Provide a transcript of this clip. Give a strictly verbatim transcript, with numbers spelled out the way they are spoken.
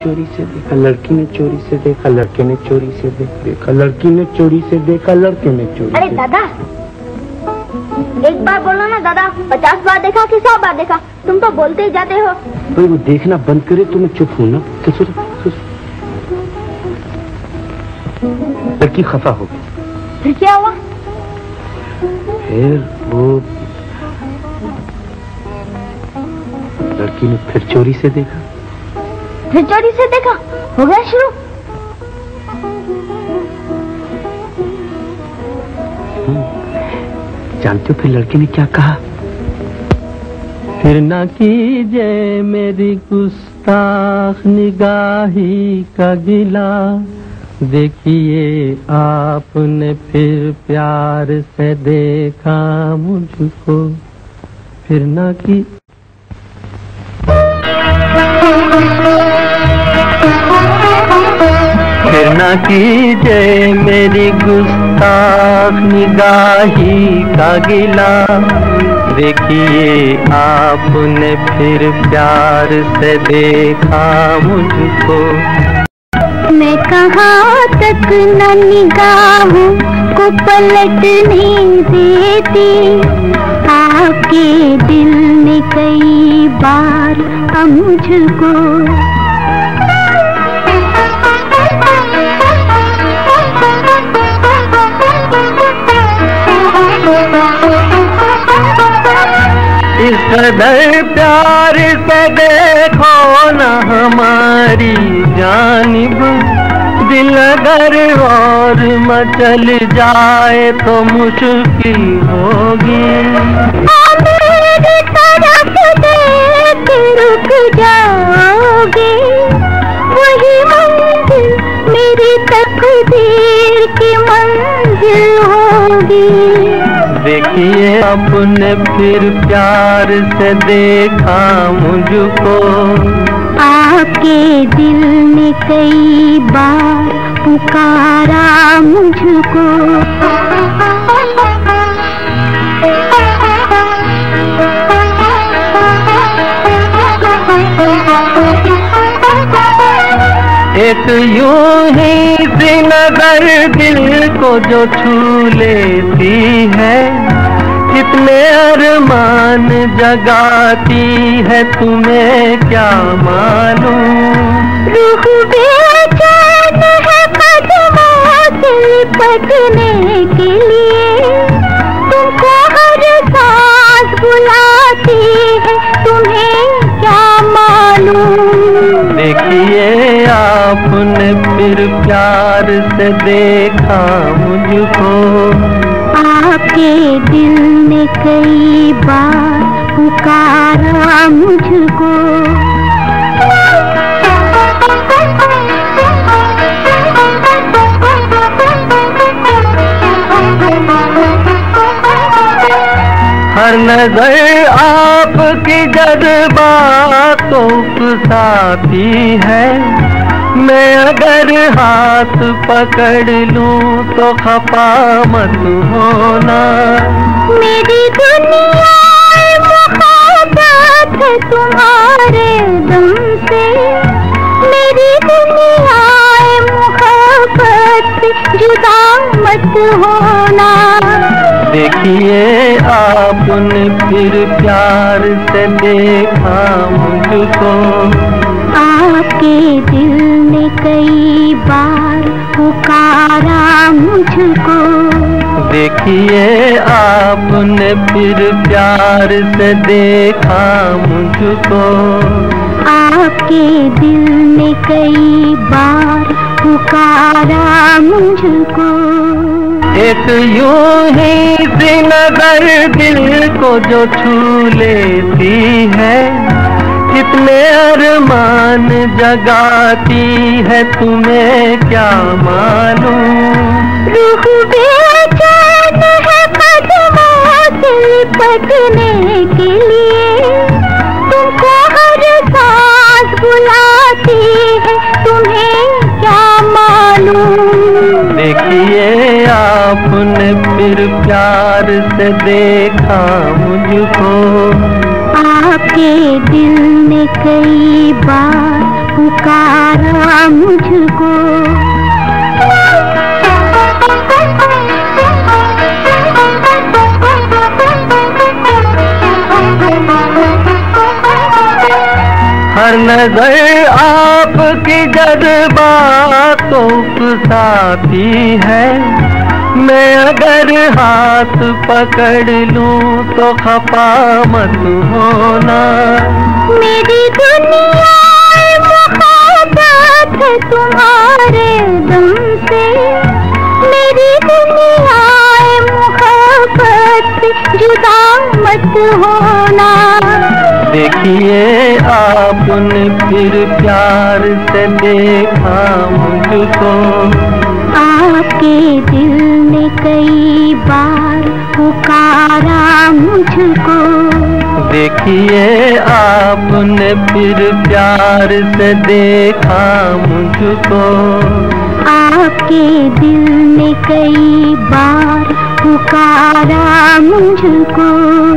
चोरी से देखा, लड़की ने चोरी से देखा, लड़के ने चोरी से देखा, लड़की ने चोरी से देखा, लड़के ने चोरी। अरे दादा, एक बार बोलो ना दादा, पचास बार देखा कि सौ बार देखा, तुम तो बोलते ही जाते हो। तो वो देखना बंद करे तो मैं चुप हूँ ना। तो सुन, सुन। लड़की खफा हो गई। फिर क्या हुआ? फिर वो लड़की ने फिर चोरी से देखा, फिर चोरी से देखा, हो गया शुरू। जानते हो फिर लड़के ने क्या कहा? फिर ना कीजिए मेरी गुस्ताख निगाही का गिला, देखिए आपने फिर प्यार से देखा मुझको, फिर ना की फिर ना कीजिए मेरी गुस्ताख निगाही का गिला, देखिए आपने फिर प्यार से देखा मुझको। मैं कहाँ तक न निगाहों को पलटने देती, आपके दिल ने कई बार मुझको इस कदर प्यार से देखो न हमारी जानिब, दिल अगर और मचल जाए तो मुश्किल होगी। मेरी तरफ देख रुक जाओगे, वही मंजिल मेरी तकदीर की मंजिल होगी। देखिए आपने फिर प्यार से देखा मुझको, आपके दिल ने कई बार पुकारा मुझको। एक यूं ही सी नजर दिल को जो छू लेती है, कितने अरमान जगाती है तुम्हें क्या मालूम। रूह बेचैन है कदमों से लिपटने के लिए, तुमको हर सांस बुलाती है तुम्हें क्या मालूम। देखिए आपने फिर प्यार से देखा मुझको, आपके दिल ने कई बार पुकारा मुझको। हर नजर आपकी जज्बात को उकसाती है, मैं अगर हाथ पकड़ लूं तो खफा मत होना। मेरी दुनिया मोहब्बत है तुम्हारे दम से, मेरी दुनिया मोहब्बत से जुदा मत होना। देखिए आपने फिर प्यार से देखा मुझको, आपके दिल ने कई बार पुकारा मुझको। देखिए आपने फिर प्यार से देखा मुझको, आपके दिल ने कई बार पुकारा मुझको। एक यूं ही सी नजर दिल को जो छू लेती है, कितने अरमान जगाती है तुम्हें क्या मालूम। रूह बेचैन है कदमों से लिपटने के लिए, तुमको हर सांस बुलाती है तुम्हें क्या मालूम। देखिए आपने फिर प्यार से देखा मुझको, आपके दिल ने कई बार पुकारा मुझको। हर नजर आपकी जज्बातों उकसाती है, मैं अगर हाथ पकड़ लूं तो खफा मत होना। मेरी दुनिया मोहब्बत है तुम्हारे दम से, मेरी दुनिया मोहब्बत से जुदा मत होना। देखिए आपने फिर प्यार से देखा मुझको, आपके दिल ने कई बार पुकारा मुझको। देखिए आपने फिर प्यार से देखा मुझको, आपके दिल ने कई बार पुकारा मुझको।